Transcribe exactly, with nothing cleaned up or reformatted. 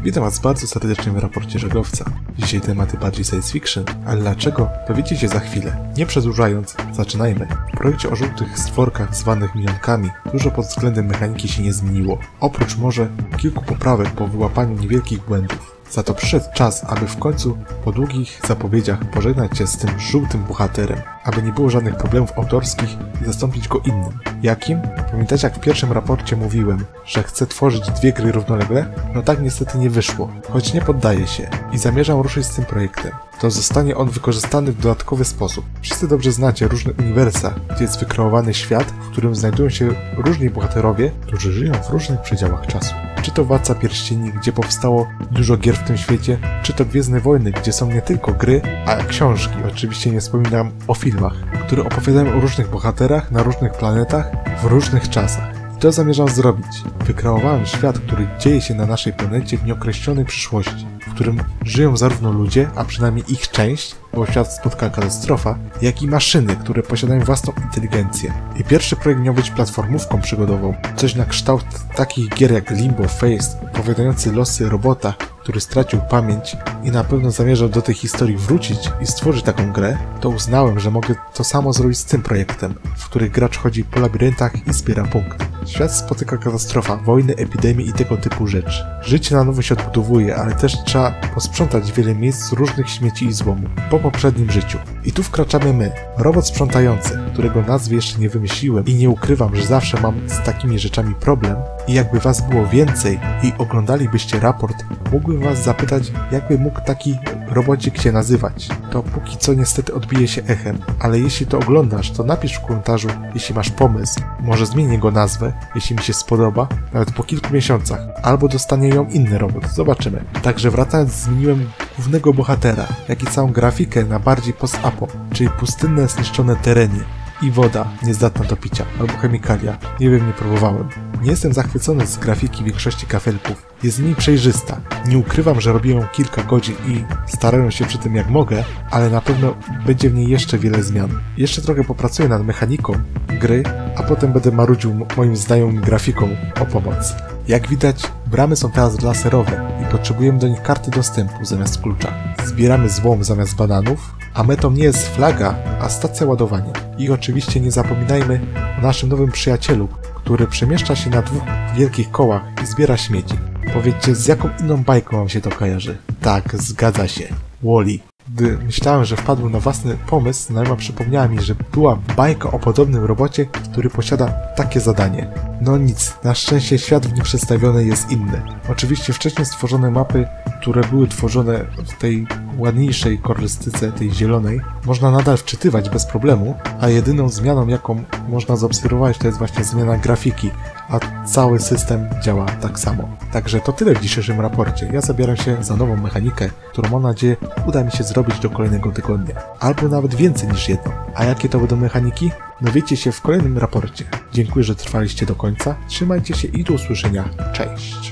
Witam Was bardzo serdecznie w raporcie Żaglowca. Dzisiaj tematy bardziej science fiction, ale dlaczego? Dowiecie się za chwilę. Nie przedłużając, zaczynajmy. W projekcie o żółtych stworkach zwanych minionkami dużo pod względem mechaniki się nie zmieniło. Oprócz może kilku poprawek po wyłapaniu niewielkich błędów. Za to przyszedł czas, aby w końcu po długich zapowiedziach pożegnać się z tym żółtym bohaterem, aby nie było żadnych problemów autorskich i zastąpić go innym. Jakim? Pamiętacie, jak w pierwszym raporcie mówiłem, że chcę tworzyć dwie gry równolegle? No tak niestety nie wyszło, choć nie poddaję się i zamierzam ruszyć z tym projektem. To zostanie on wykorzystany w dodatkowy sposób. Wszyscy dobrze znacie różne uniwersa, gdzie jest wykreowany świat, w którym znajdują się różni bohaterowie, którzy żyją w różnych przedziałach czasu. Czy to Władca Pierścieni, gdzie powstało dużo gier w tym świecie, czy to Gwiezdne Wojny, gdzie są nie tylko gry, a książki, oczywiście nie wspominam o filmach, które opowiadają o różnych bohaterach na różnych planetach w różnych czasach. I to zamierzam zrobić. Wykreowałem świat, który dzieje się na naszej planecie w nieokreślonej przyszłości, w którym żyją zarówno ludzie, a przynajmniej ich część, bo świat spotka katastrofa, jak i maszyny, które posiadają własną inteligencję. I pierwszy projekt miał być platformówką przygodową, coś na kształt takich gier jak Limbo Face, opowiadający losy robota, który stracił pamięć i na pewno zamierzał do tej historii wrócić i stworzyć taką grę, to uznałem, że mogę to samo zrobić z tym projektem, w którym gracz chodzi po labiryntach i zbiera punkty. Świat spotyka katastrofa, wojny, epidemie i tego typu rzeczy. Życie na nowo się odbudowuje, ale też trzeba posprzątać wiele miejsc z różnych śmieci i złomu, po poprzednim życiu. I tu wkraczamy my, robot sprzątający, którego nazwy jeszcze nie wymyśliłem i nie ukrywam, że zawsze mam z takimi rzeczami problem. I jakby was było więcej i oglądalibyście raport, mógłbym was zapytać, jakby mógł taki robocik się nazywać. To póki co niestety odbije się echem, ale jeśli to oglądasz, to napisz w komentarzu, jeśli masz pomysł. Może zmienię go nazwę, jeśli mi się spodoba, nawet po kilku miesiącach, albo dostanie ją inny robot, zobaczymy. Także wracając, zmieniłem głównego bohatera, jak i całą grafikę na bardziej post-apo, czyli pustynne, zniszczone tereny i woda niezdatna do picia, albo chemikalia, nie wiem, nie próbowałem. Nie jestem zachwycony z grafiki większości kafelków, jest mniej przejrzysta. Nie ukrywam, że robiłem ją kilka godzin i starałem się przy tym jak mogę, ale na pewno będzie w niej jeszcze wiele zmian. Jeszcze trochę popracuję nad mechaniką gry, a potem będę marudził moim znajomym grafikom o pomoc. Jak widać, bramy są teraz laserowe i potrzebujemy do nich karty dostępu zamiast klucza. Zbieramy złom zamiast bananów, a metą nie jest flaga, a stacja ładowania. I oczywiście nie zapominajmy o naszym nowym przyjacielu, który przemieszcza się na dwóch wielkich kołach i zbiera śmieci. Powiedzcie, z jaką inną bajką wam się to kojarzy? Tak, zgadza się. Wall-E. Gdy myślałem, że wpadłem na własny pomysł, znajoma przypomniała mi, że była bajka o podobnym robocie, który posiada takie zadanie. No nic, na szczęście świat w nim przedstawiony jest inny. Oczywiście wcześniej stworzone mapy, które były tworzone w tej ładniejszej kolorystyce, tej zielonej, można nadal wczytywać bez problemu, a jedyną zmianą, jaką można zaobserwować, to jest właśnie zmiana grafiki, a cały system działa tak samo. Także to tyle w dzisiejszym raporcie. Ja zabieram się za nową mechanikę, którą mam nadzieję uda mi się zrobić do kolejnego tygodnia. Albo nawet więcej niż jedną. A jakie to będą mechaniki? Dowiecie się w kolejnym raporcie. Dziękuję, że trwaliście do końca. Trzymajcie się i do usłyszenia. Cześć!